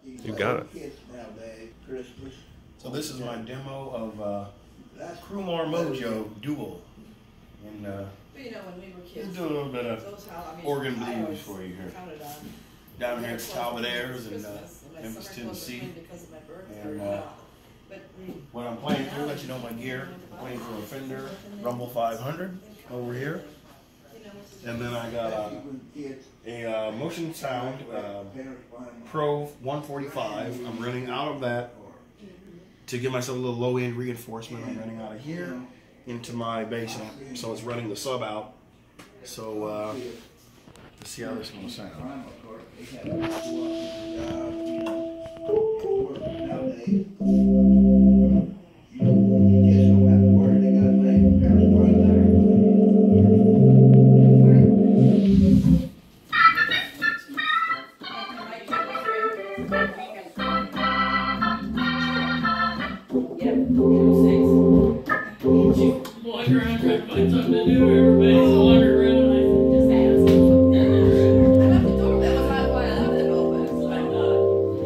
You got it. So this is my demo of Crewmore Mojo Dual. And But you know, when we were kids, let's do a little bit of organ blues for you here. Down here at Talbot Airs in Memphis, Tennessee. And what I'm playing through, let you know my gear. I'm playing through a Fender Rumble 500 over here. And then I got a Motion Sound Pro 145. I'm running out of that to give myself a little low end reinforcement. I'm running out of here into my bass amp, so it's running the sub out. So let's see how this is going to sound. Walk around trying to find something to do. Everybody's wandering around. Just ask. I left the door. That was not why I left it open. I thought.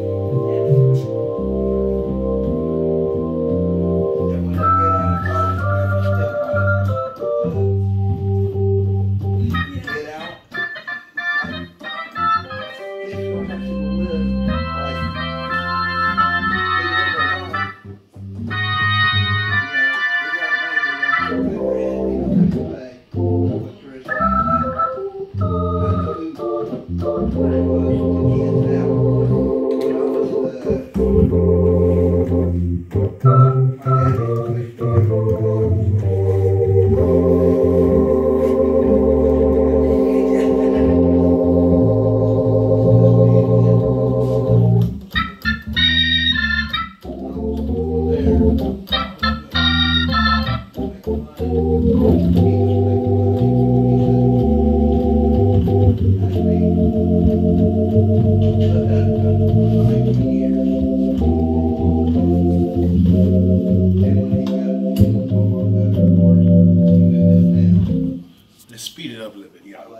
Let's speed it up a little bit, y'all.